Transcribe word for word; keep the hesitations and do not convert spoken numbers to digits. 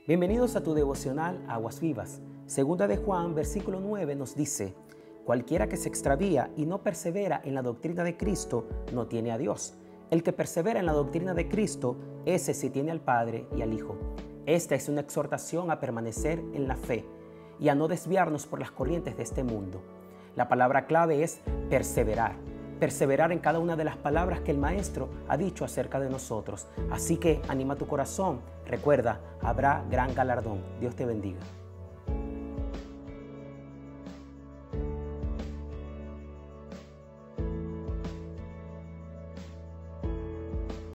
Bienvenidos a tu devocional Aguas Vivas. Segunda de Juan, versículo nueve nos dice: cualquiera que se extravía y no persevera en la doctrina de Cristo no tiene a Dios. El que persevera en la doctrina de Cristo, ese sí tiene al Padre y al Hijo. Esta es una exhortación a permanecer en la fe y a no desviarnos por las corrientes de este mundo. La palabra clave es perseverar. Perseverar en cada una de las palabras que el Maestro ha dicho acerca de nosotros. Así que anima tu corazón. Recuerda, habrá gran galardón. Dios te bendiga.